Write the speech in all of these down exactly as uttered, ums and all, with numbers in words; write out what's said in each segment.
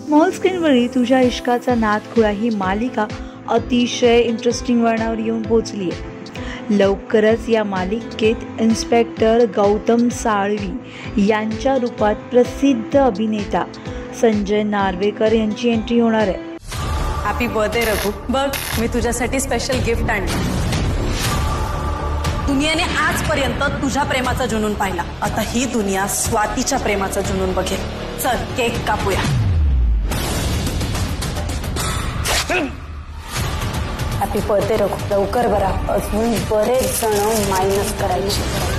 Small स्क्रीनवरील तुझ्या इश्काचा नादखुळा ही मालिका अतिशय इंटरेस्टिंग वळणावर येऊन पोहोचली आहे। लवकरच या मालिकेत इन्स्पेक्टर गौतम साळवी यांच्या रूपात प्रसिद्ध अभिनेता संजय नार्वेकर यांची एंट्री होणार आहे। हॅपी बर्थडे रघु, बघ मी तुझ्यासाठी स्पेशल गिफ्ट आणले। दुनियाने आजपर्यंत तुझ्या प्रेमाचा जुनून पाहिला, आता ही दुनिया स्वातीच्या प्रेमाचा जुनून बघेल। चल केक कापूया। हॅपी बर्थडे रघु, लवकर बरा, अजून बरेच जण मायनस करायचे।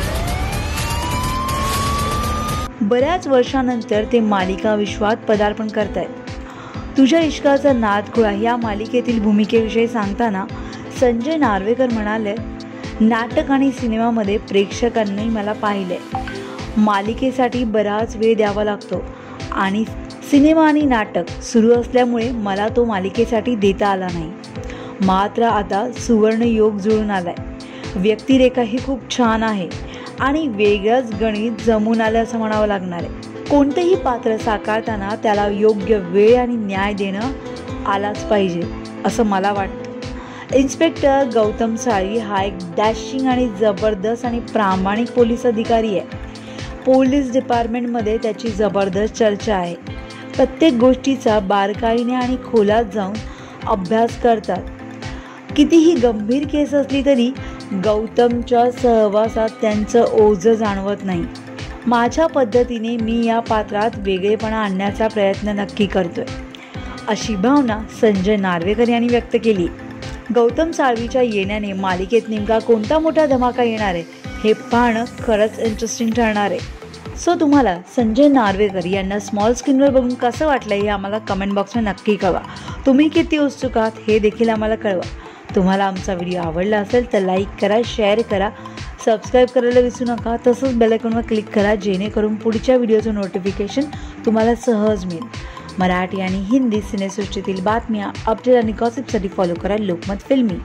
बऱ्याच वर्षानंतर ते मालिका विश्वात पदार्पण करतायत। तुझ्या इश्काचा नादखुळा या मालिकेतील भूमिकेविषयी सांगताना संजय नार्वेकर म्हणाले, नाटक आणि सिनेमामध्ये प्रेक्षकांनी मला पाहिले। मालिकेसाठी बराच वेळ द्यावा लागतो आणि सिनेमा आणि नाटक सुरू असल्यामुळे मला तो मालिकेसाठी देता आला नाही। मात्र आता सुवर्ण योग जुळून आलाय। व्यक्तिरेखा ही खूप छान आहे आणि वेगळंच गणित जमून आलं असं म्हणावं लागणार आहे। कोणतेही पात्र साकारताना त्याला योग्य वेळ आणि न्याय देणं आलाच पाहिजे असं मला वाटतं। इन्स्पेक्टर गौतम साळवी हा एक डॅशिंग आणि जबरदस्त आणि प्रामाणिक पोलीस अधिकारी आहे। पोलीस डिपार्टमेंटमध्ये त्याची जबरदस्त चर्चा आहे। प्रत्येक गोष्टीचा बारकाईने आणि खोलात जाऊन अभ्यास करतात। कितीही गंभीर केस असली तरी गौतमच्या सहवासात त्यांचं ओझं जाणवत नाही। माझ्या पद्धतीने मी या पात्रात वेगळेपणा आणण्याचा प्रयत्न नक्की करतोय, अशी भावना संजय नार्वेकर यांनी व्यक्त केली। गौतम साळवीच्या येण्याने मालिकेत नेमका कोणता मोठा धमाका येणार आहे हे पाहणं खरंच इंटरेस्टिंग ठरणार आहे। सो तुम्हाला संजय नार्वेकर यांना स्मॉल स्क्रीनवर बघून कसं वाटलं हे आम्हाला कमेंट बॉक्समध्ये नक्की कळवा। तुम्ही किती उत्सुक आहात हे देखील आम्हाला कळवा। तुम्हाला आमचा व्हिडिओ आवडला असेल तर लाईक करा, शेअर करा, सबस्क्राईब करायला विसरू नका। तसंच बेल आयकॉनवर क्लिक करा जेणेकरून पुढच्या व्हिडिओचं नोटिफिकेशन तुम्हाला सहज मिळेल। मराठी आणि हिंदी सिनेसृष्टीतील बातम्या, अपडेट आणि गॉसिपसाठी फॉलो करा लोकमत फिल्मी।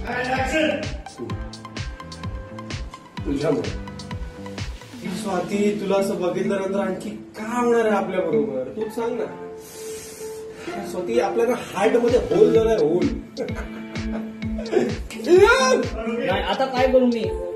स्वाती, तुला असं बघितल्यानंतर आणखी काय होणार आहे आपल्या बरोबर तू सांग ना। स्वाती, आपल्या हार्ट मध्ये होल झालाय, होल। आता काय करू मी?